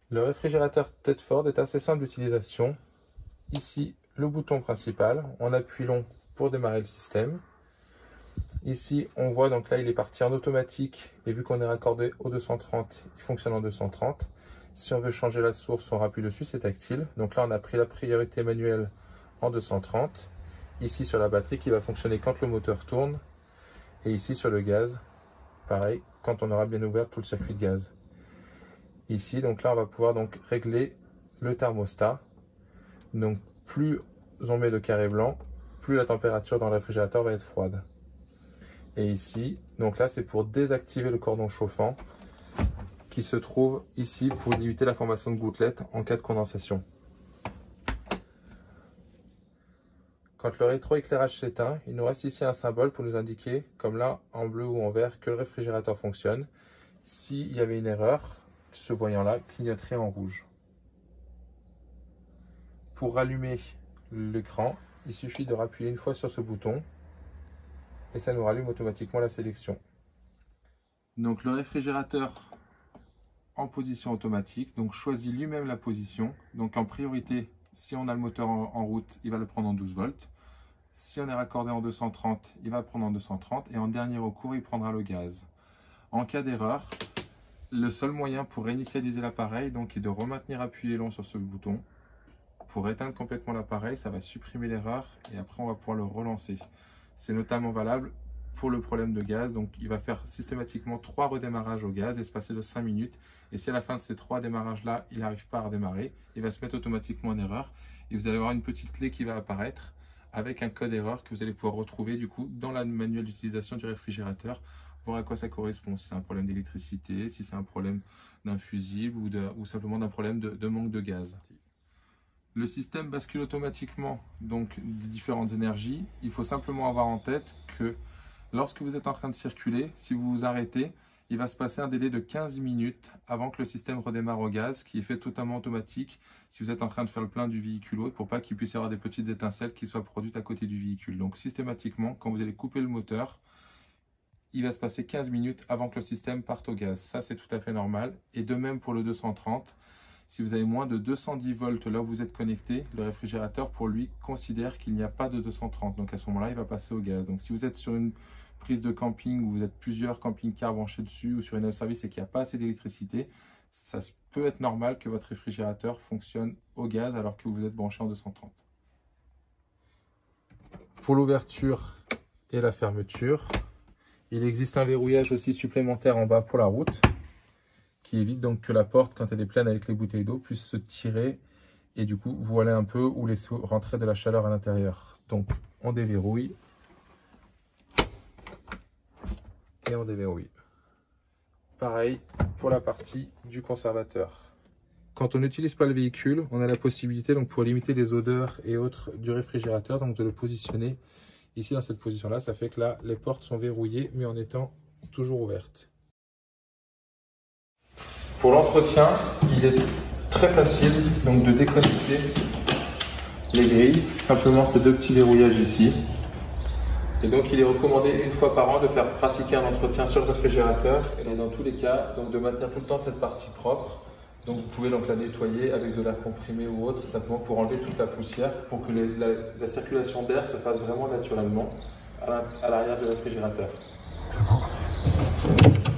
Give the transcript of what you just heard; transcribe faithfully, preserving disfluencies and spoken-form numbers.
Le réfrigérateur Tedford est assez simple d'utilisation. Ici, le bouton principal, on appuie long pour démarrer le système. Ici, on voit, donc là, il est parti en automatique et vu qu'on est raccordé au deux cent trente, il fonctionne en deux cent trente. Si on veut changer la source, on appuie dessus, c'est tactile. Donc là, on a pris la priorité manuelle en deux cent trente. Ici, sur la batterie qui va fonctionner quand le moteur tourne. Et ici, sur le gaz, pareil, quand on aura bien ouvert tout le circuit de gaz. Ici, donc là, on va pouvoir donc régler le thermostat. Donc, plus on met le carré blanc, plus la température dans le réfrigérateur va être froide. Et ici, donc là, c'est pour désactiver le cordon chauffant qui se trouve ici pour limiter la formation de gouttelettes en cas de condensation. Quand le rétroéclairage s'éteint, il nous reste ici un symbole pour nous indiquer, comme là en bleu ou en vert, que le réfrigérateur fonctionne. S'il y avait une erreur, ce voyant-là clignoterait en rouge. Pour rallumer l'écran, il suffit de rappuyer une fois sur ce bouton et ça nous rallume automatiquement la sélection. Donc le réfrigérateur en position automatique, donc choisit lui-même la position. Donc en priorité, si on a le moteur en, en route, il va le prendre en douze volts. Si on est raccordé en deux cent trente, il va le prendre en deux cent trente et en dernier recours, il prendra le gaz. En cas d'erreur, le seul moyen pour réinitialiser l'appareil donc est de re-maintenir appuyé long sur ce bouton. Pour éteindre complètement l'appareil, ça va supprimer l'erreur et après on va pouvoir le relancer. C'est notamment valable pour le problème de gaz, donc il va faire systématiquement trois redémarrages au gaz espacés de cinq minutes. Et si à la fin de ces trois démarrages-là, il n'arrive pas à redémarrer, il va se mettre automatiquement en erreur. Et vous allez avoir une petite clé qui va apparaître avec un code erreur que vous allez pouvoir retrouver du coup dans la manuel d'utilisation du réfrigérateur, voir à quoi ça correspond, si c'est un problème d'électricité, si c'est un problème d'un fusible ou, de, ou simplement d'un problème de, de manque de gaz. Le système bascule automatiquement donc des différentes énergies. Il faut simplement avoir en tête que lorsque vous êtes en train de circuler, si vous vous arrêtez, il va se passer un délai de quinze minutes avant que le système redémarre au gaz, qui est fait totalement automatique si vous êtes en train de faire le plein du véhicule autre, pour pas qu'il puisse y avoir des petites étincelles qui soient produites à côté du véhicule. Donc systématiquement, quand vous allez couper le moteur, il va se passer quinze minutes avant que le système parte au gaz. Ça, c'est tout à fait normal. Et de même pour le deux cent trente, si vous avez moins de deux cent dix volts là où vous êtes connecté, le réfrigérateur, pour lui, considère qu'il n'y a pas de deux cent trente. Donc à ce moment-là, il va passer au gaz. Donc si vous êtes sur une prise de camping où vous êtes plusieurs camping-cars branchés dessus ou sur une service et qu'il n'y a pas assez d'électricité, ça peut être normal que votre réfrigérateur fonctionne au gaz alors que vous êtes branché en deux cent trente. Pour l'ouverture et la fermeture, il existe un verrouillage aussi supplémentaire en bas pour la route qui évite donc que la porte, quand elle est pleine avec les bouteilles d'eau, puisse se tirer et du coup voiler un peu ou laisser rentrer de la chaleur à l'intérieur. Donc on déverrouille et on déverrouille. Pareil pour la partie du conservateur. Quand on n'utilise pas le véhicule, on a la possibilité donc pour limiter les odeurs et autres du réfrigérateur, donc de le positionner ici dans cette position-là. Ça fait que là, les portes sont verrouillées mais en étant toujours ouvertes. Pour l'entretien, il est très facile donc de déconnecter les grilles. Simplement ces deux petits verrouillages ici. Et donc il est recommandé une fois par an de faire pratiquer un entretien sur le réfrigérateur et dans tous les cas donc de maintenir tout le temps cette partie propre. Donc vous pouvez donc la nettoyer avec de l'air comprimé ou autre, simplement pour enlever toute la poussière, pour que les, la, la circulation d'air se fasse vraiment naturellement à l'arrière du réfrigérateur. C'est bon.